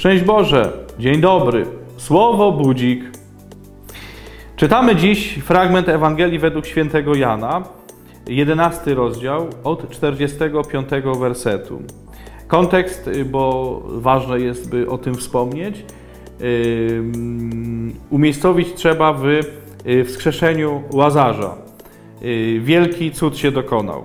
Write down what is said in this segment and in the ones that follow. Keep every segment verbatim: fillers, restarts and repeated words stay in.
Szczęść Boże, dzień dobry, słowo budzik. Czytamy dziś fragment Ewangelii według świętego Jana, jedenasty rozdział od czterdziestego piątego wersetu. Kontekst, bo ważne jest, by o tym wspomnieć, umiejscowić trzeba w wskrzeszeniu Łazarza. Wielki cud się dokonał.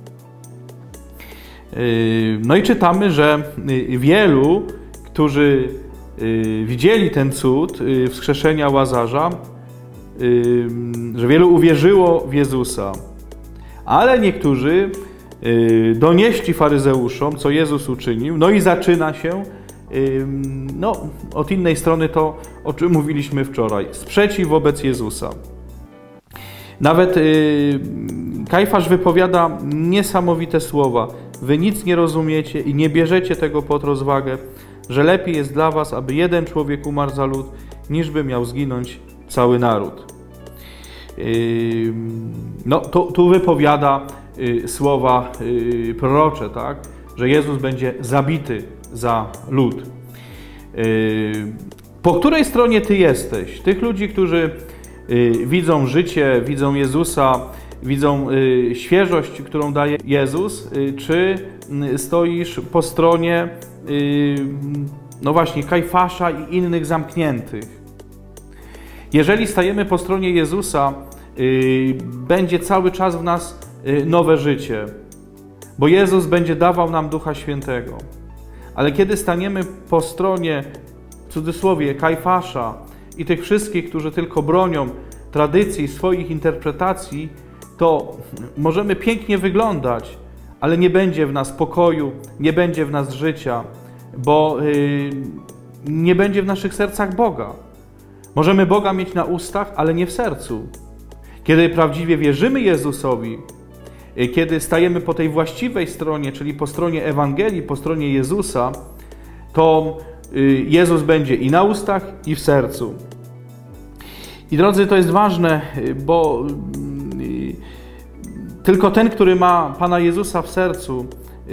No i czytamy, że wielu, którzy widzieli ten cud wskrzeszenia Łazarza, że wielu uwierzyło w Jezusa, ale niektórzy donieśli faryzeuszom, co Jezus uczynił, no i zaczyna się no, od innej strony to, o czym mówiliśmy wczoraj, sprzeciw wobec Jezusa. Nawet Kajfasz wypowiada niesamowite słowa. Wy nic nie rozumiecie i nie bierzecie tego pod rozwagę, że lepiej jest dla was, aby jeden człowiek umarł za lud, niż by miał zginąć cały naród. No, tu, tu wypowiada słowa prorocze, tak? Że Jezus będzie zabity za lud. Po której stronie ty jesteś? Tych ludzi, którzy widzą życie, widzą Jezusa, widzą świeżość, którą daje Jezus, czy stoisz po stronie no właśnie Kajfasza i innych zamkniętych? Jeżeli stajemy po stronie Jezusa, będzie cały czas w nas nowe życie, bo Jezus będzie dawał nam Ducha Świętego. Ale kiedy staniemy po stronie, w cudzysłowie, Kajfasza i tych wszystkich, którzy tylko bronią tradycji, swoich interpretacji, to możemy pięknie wyglądać, ale nie będzie w nas pokoju, nie będzie w nas życia, bo nie będzie w naszych sercach Boga. Możemy Boga mieć na ustach, ale nie w sercu. Kiedy prawdziwie wierzymy Jezusowi, kiedy stajemy po tej właściwej stronie, czyli po stronie Ewangelii, po stronie Jezusa, to Jezus będzie i na ustach, i w sercu. I drodzy, to jest ważne, bo tylko ten, który ma Pana Jezusa w sercu,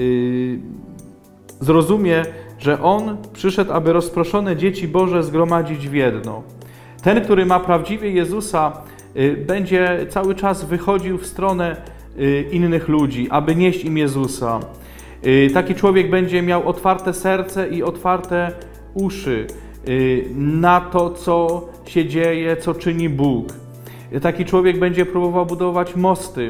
zrozumie, że On przyszedł, aby rozproszone dzieci Boże zgromadzić w jedno. Ten, który ma prawdziwie Jezusa, będzie cały czas wychodził w stronę innych ludzi, aby nieść im Jezusa. Taki człowiek będzie miał otwarte serce i otwarte uszy na to, co się dzieje, co czyni Bóg. Taki człowiek będzie próbował budować mosty.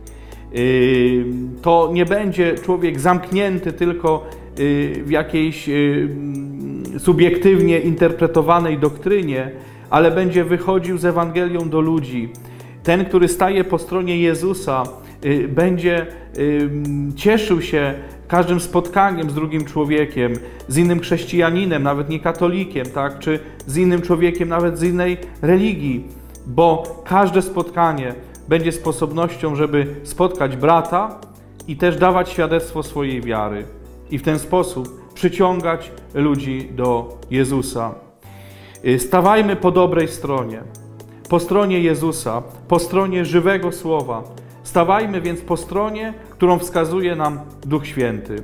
To nie będzie człowiek zamknięty tylko w jakiejś subiektywnie interpretowanej doktrynie, ale będzie wychodził z Ewangelią do ludzi. Ten, który staje po stronie Jezusa, będzie cieszył się każdym spotkaniem z drugim człowiekiem, z innym chrześcijaninem, nawet nie katolikiem, tak? Czy z innym człowiekiem, nawet z innej religii, bo każde spotkanie będzie sposobnością, żeby spotkać brata i też dawać świadectwo swojej wiary i w ten sposób przyciągać ludzi do Jezusa. Stawajmy po dobrej stronie, po stronie Jezusa, po stronie żywego Słowa. Stawajmy więc po stronie, którą wskazuje nam Duch Święty.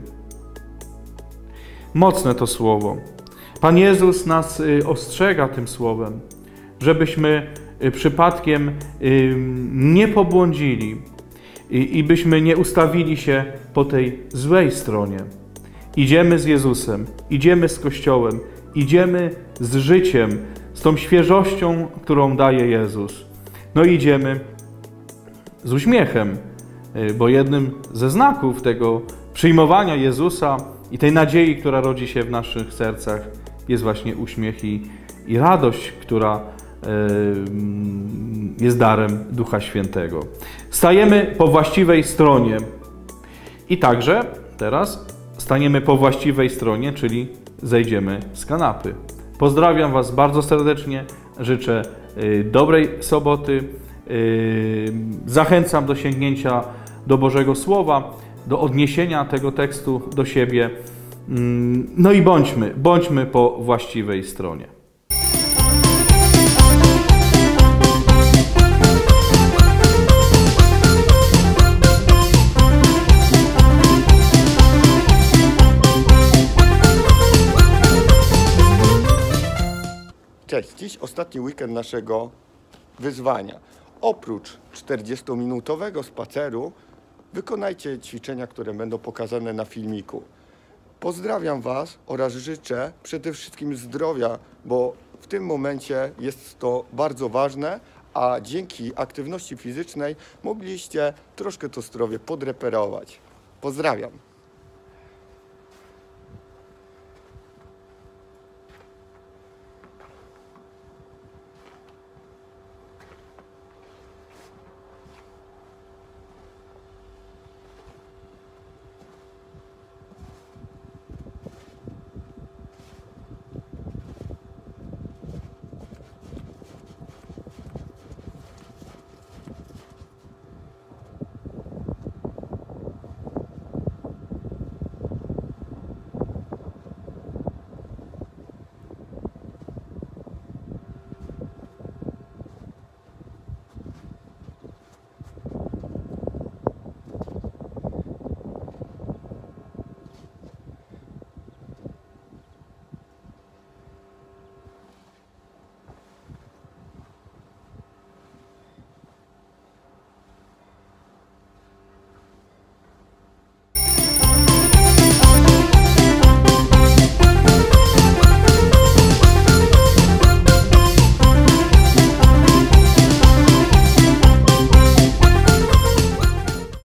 Mocne to słowo. Pan Jezus nas ostrzega tym słowem, żebyśmy przypadkiem nie pobłądzili i byśmy nie ustawili się po tej złej stronie. Idziemy z Jezusem, idziemy z Kościołem, idziemy z życiem, z tą świeżością, którą daje Jezus. No i idziemy z uśmiechem, bo jednym ze znaków tego przyjmowania Jezusa i tej nadziei, która rodzi się w naszych sercach, jest właśnie uśmiech i, i radość, która jest darem Ducha Świętego. Stajemy po właściwej stronie i także teraz staniemy po właściwej stronie, czyli zejdziemy z kanapy. Pozdrawiam Was bardzo serdecznie, życzę dobrej soboty, zachęcam do sięgnięcia do Bożego Słowa, do odniesienia tego tekstu do siebie. No i bądźmy, bądźmy po właściwej stronie. Cześć, dziś ostatni weekend naszego wyzwania. Oprócz czterdziestominutowego spaceru wykonajcie ćwiczenia, które będą pokazane na filmiku. Pozdrawiam Was oraz życzę przede wszystkim zdrowia, bo w tym momencie jest to bardzo ważne, a dzięki aktywności fizycznej mogliście troszkę to zdrowie podreperować. Pozdrawiam.